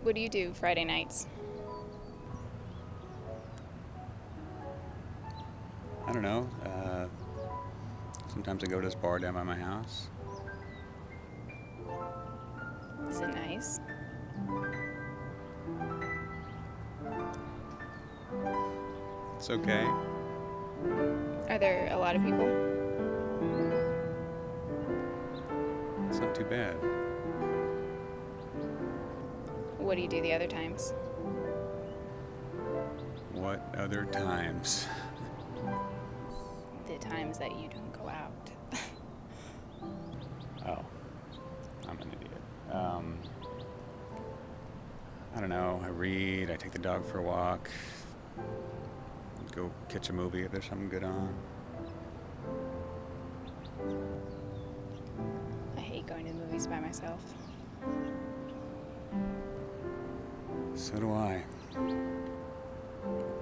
What do you do Friday nights? I don't know. Sometimes I go to this bar down by my house. Is it nice? It's okay. Are there a lot of people? It's not too bad. What do you do the other times? What other times? The times that you don't go out. Oh, I'm an idiot. I don't know. I read. I take the dog for a walk. Go catch a movie if there's something good on. I hate going to the movies by myself. So do I.